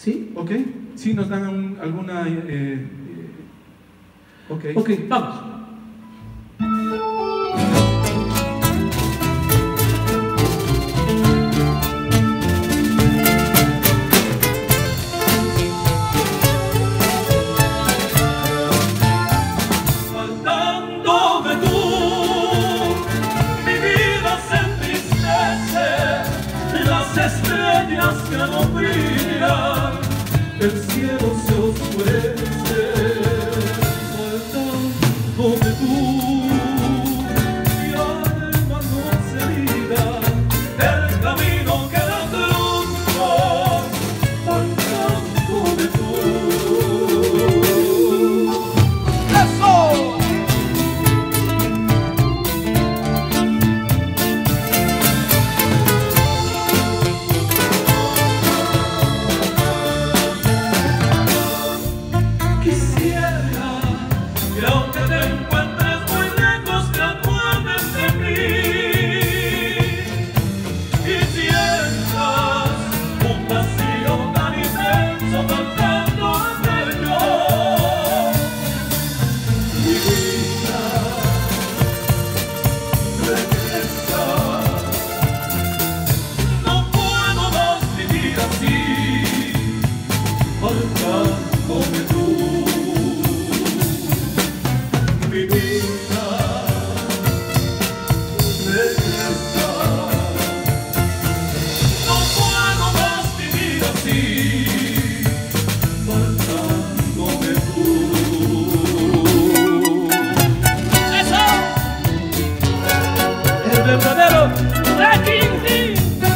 ¿Sí? ¿Ok? Sí, nos dan alguna... ok. Ok, vamos. Faltándome tú, mi vida se entristece, las estrellas que no brillan, el cielo se oscurece. Faltándome tú, mi alma no se herida, el camino queda trunco, faltándome tú. Faltándome tú, mi vida, regresa. No puedo más vivir así, faltándome tú. ¡Eso! El verdadero Wrecking Team.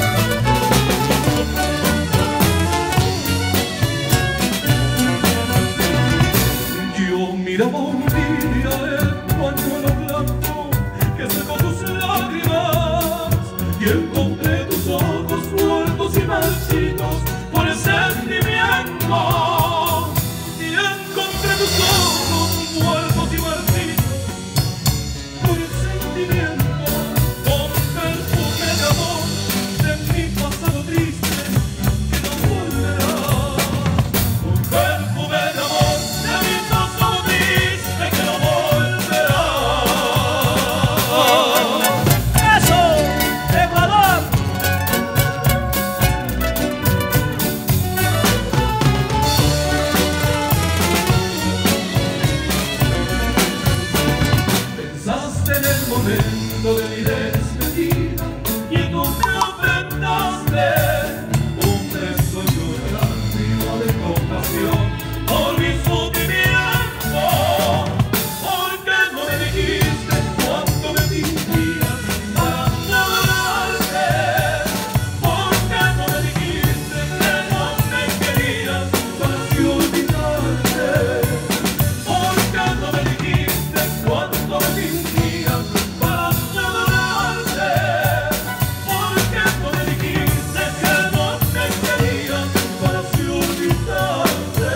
Miraba un día el pañuelo blanco que secó tus lágrimas y encontré tus ojos muertos y marchitos por el sentimiento. Y encontré tus ojos muertos y marchitos por el sentimiento, con perfume de amor de mi pasado triste que no volverá, con perfume de amor de mi pasado triste que no volverá. ¡Eso! ¡Ecuador! Pensaste en el momento de mi despedida y tú me ofrendaste un beso llorando y no de compasión por mi sufrimiento. ¿Por qué no me dijiste cuánto me fingías para adorarte? ¿Por qué no me dijiste que no me querías para así olvidarte? ¿Por qué no me dijiste cuánto me fingías para adorarte? ¿Por qué no me dijiste que no me querías para así olvidarte?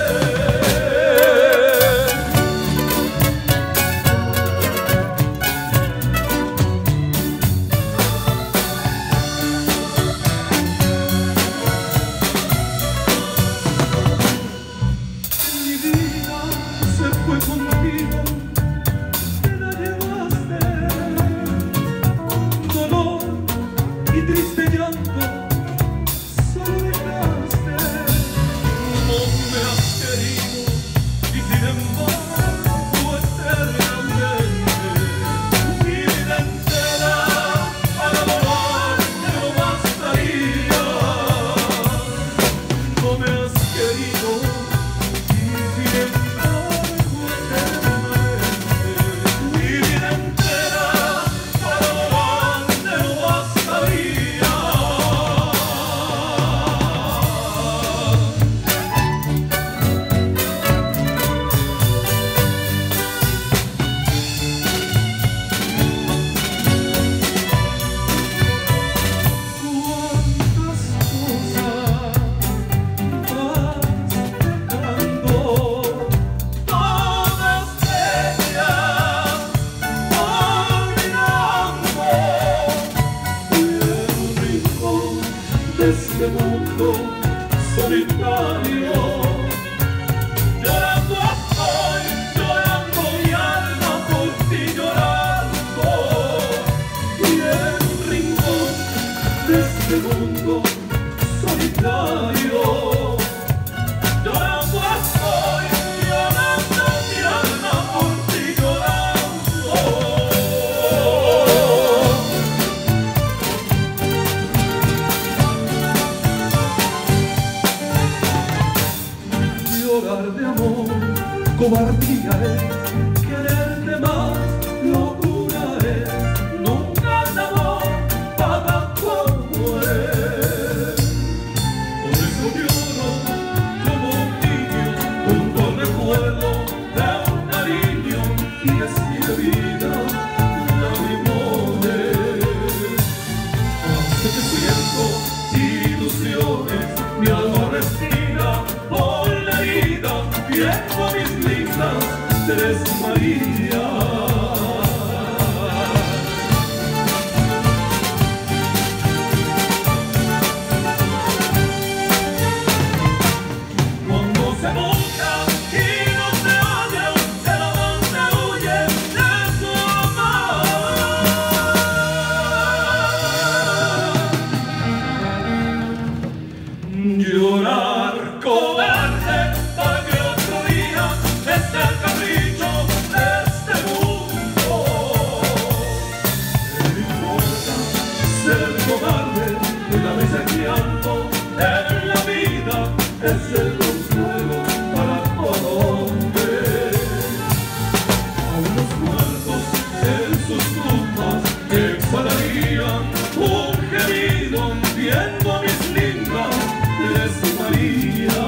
Mi vida se fue contigo, te la llevaste, dolor y triste llanto, solo dejaste. No me has querido y sin embargo eternamente mi vida entera para adorarte no bastaría. No me has querido y sin embargo eternamente mi vida entera para adorarte no bastaría. Cuántas cosas vas dejando, todas ellas olvidando. En un rincón de este mundo solitario. Llorando estoy, llorando mi alma por ti llorando. Y en un rincón de este mundo solitario. Llorando estoy, llorando mi alma por ti llorando. Llorar de amor, cobardía es, quererte más, locura es, nunca el amor paga como es. Por eso lloro como un niño, junto al recuerdo de un cariño, y es mi vida, lagrimones. Hace que siento ilusiones, mi alma respira por la herida, viejo mis lindas Tres María. Cuando se busca y no se halla, el amante huye de su amor. Llorar cobarde para que otro día es el capricho de este mundo. ¿Qué me importa ser cobarde? Una vez aquí ando en la vida es el consuelo para todo hombre. A unos muertos en sus tumbas exhalarían un gemido viendo a mis lindas Tres María.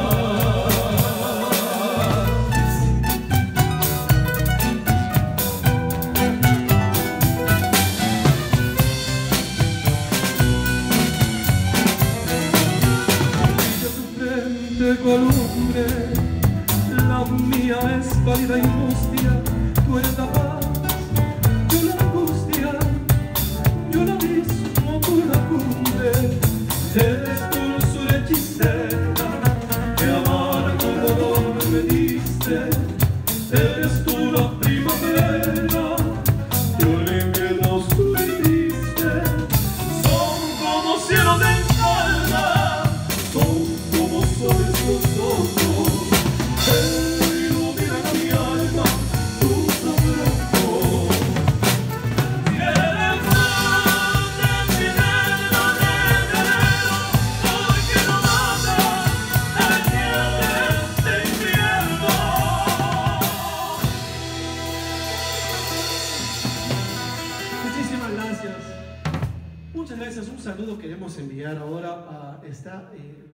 Columbre, la mía es pálida angustia, tú eres la paz, yo la angustia, yo la mismo, tú la cumbre, eres dulzura hechicera, que amargo dolor me diste, eres tú la primavera, que alivia la oscuridiste, son como cielos en calma, son como soles los ojos, que iluminan a mi alma, tus abrazos. Eres grande, mi alma de enero, porque no matas al cielo de este infierno. Muchísimas gracias. Muchas gracias. Un saludo queremos enviar ahora a esta